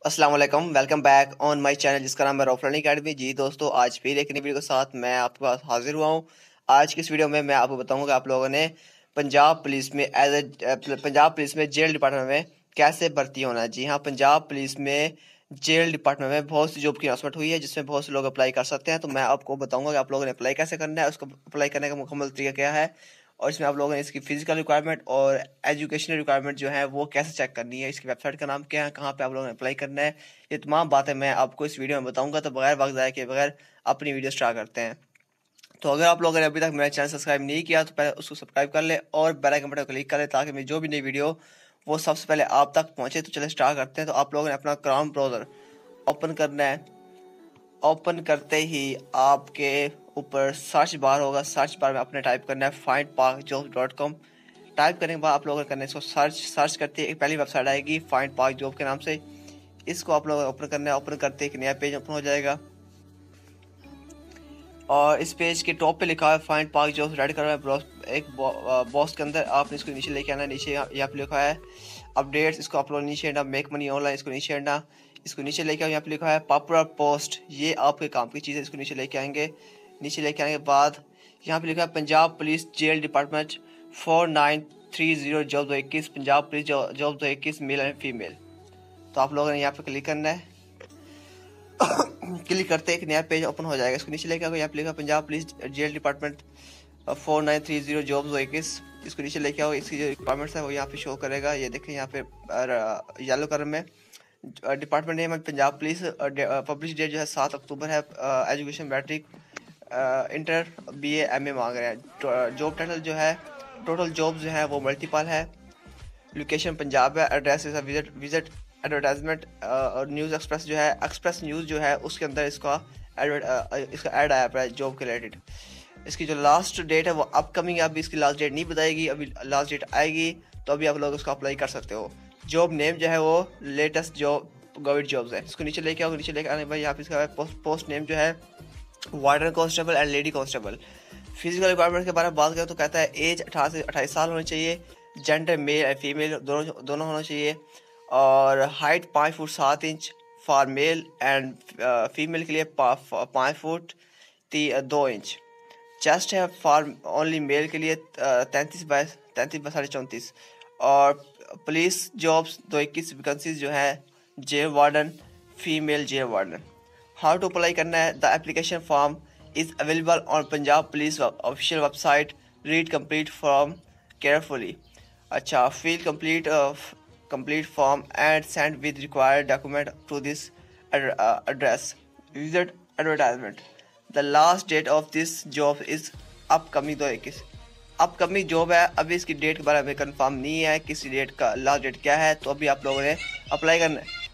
अस्सलाम वालेकुम, welcome back on my channel जिसका नाम है रऊफ लर्निंग अकेडमी। जी दोस्तों, आज फिर एक नई वीडियो के साथ मैं आपके पास हाजिर हुआ हूँ। आज की इस वीडियो में मैं आपको बताऊंगा आप लोगों ने पंजाब पुलिस में पंजाब पुलिस में जेल डिपार्टमेंट में कैसे भर्ती होना है। जी हाँ, पंजाब पुलिस में जेल डिपार्टमेंट में बहुत सी जॉब की अनाउंसमेंट हुई है जिसमें बहुत से लोग अप्लाई कर सकते हैं। तो मैं आपको बताऊंगा कि आप लोगों ने अप्लाई कैसे करना है, उसको अप्लाई करने का मुकम्मल तरीका क्या है, और इसमें आप लोगों ने इसकी फिजिकल रिक्वायरमेंट और एजुकेशनल रिक्वायरमेंट जो है वो कैसे चेक करनी है, इसकी वेबसाइट का नाम क्या है, कहाँ पे आप लोगों ने अप्लाई करना है, ये तमाम बातें मैं आपको इस वीडियो में बताऊंगा। तो बगैर वक्त ज़ाया किए बगैर अपनी वीडियो स्टार्ट करते हैं। तो अगर आप लोगों ने अभी तक मेरा चैनल सब्सक्राइब नहीं किया तो पहले उसको सब्सक्राइब कर ले और बेल आइकन बटन को क्लिक कर ले ताकि मेरी जो भी नई वीडियो वो सबसे पहले आप तक पहुंचे। तो चले स्टार्ट करते हैं। तो आप लोगों ने अपना क्रोम ब्राउज़र ओपन करना है। ओपन करते ही आपके ऊपर सर्च बार होगा, सर्च बार में अपने टाइप करना है findparkjobs.com। टाइप करने के बाद आप लोगों ने करना है इसको सर्च करते ही एक पहली वेबसाइट आएगी फाइंड पार्क जॉब के नाम से। इसको आप लोगों ने ओपन करना है। ओपन करते एक नया पेज ओपन हो जाएगा और इस पेज के टॉप पे लिखा है find park jobs. Red colour में एक बॉक्स के अंदर आपने इसको नीचे लेके आना है। नीचे यहाँ पे लिखा है अपडेट्स, इसको आप लोग नीचे हटना। मेक मनी ऑनलाइन, इसको नीचे हटना। इसको नीचे लेके आओ, यहाँ पे लिखा है पॉपुलर पोस्ट, ये आपके काम की चीज़ है, इसको नीचे लेके आएंगे। नीचे लेके आने के बाद यहाँ पे लिखा है Punjab police jail department 4930 job 2021, Punjab police job 2021 male and female. तो आप लोगों ने यहाँ पे क्लिक करना है। क्लिक करते एक नया पेज ओपन हो जाएगा। इसको नीचे लेके आओ, यहाँ पे लिखा Punjab police jail department 4930 job 2021, इसको नीचे लेके आओ। इसकी जो रिक्वायरमेंट्स है वो यहाँ पे शो करेगा। ये देखें यहाँ पे येलो कलर में डिपार्टमेंट नेम है पंजाब पुलिस। पब्लिश डेट जो है 7 अक्टूबर है। Education matric inter BA MA मांग रहे हैं। जॉब टाइटल जो है टोटल जॉब जो है वो मल्टीपल है। लोकेशन पंजाब है। एड्रेस इज विजिट एडवर्टाइजमेंट और न्यूज़ एक्सप्रेस जो है एक्सप्रेस न्यूज़ जो है उसके अंदर इसका ऐड आया है जॉब के रिलेटेड। इसकी जो लास्ट डेट है वो अपकमिंग है, अभी इसकी लास्ट डेट नहीं बताएगी, अभी लास्ट डेट आएगी तो अभी आप लोग उसको अप्लाई कर सकते हो। जॉब नेम जो है वो लेटेस्ट जॉब गवर्नमेंट जॉब्स है। इसको नीचे लेके आओ। नीचे लेके आने भाई यहाँ पे इसका पोस्ट नेम जो है warden constable and lady constable. Physical requirement के बारे में बात करें तो कहता है एज 18 से 28 साल होनी चाहिए। जेंडर मेल एंड फीमेल दोनों होना चाहिए। और height 5 foot 7 inch for male and female के लिए 5 फुट 2 इंच। चेस्ट है फॉर ओनली मेल के लिए 33 बाय 34.5। और पुलिस जॉब्स 2021 वैकेंसीज जो है jail warden, female jail warden. How to apply करना है। The application form is available on Punjab police official website. Read complete form carefully. अच्छा, feel complete form and send with required document to this address. Visit advertisement. The last date of this job is upcoming 2021। Upcoming job है, अभी इसकी date के बारे में confirm नहीं है किसी डेट का लास्ट डेट क्या है, तो अभी आप लोगों ने अप्लाई करना है।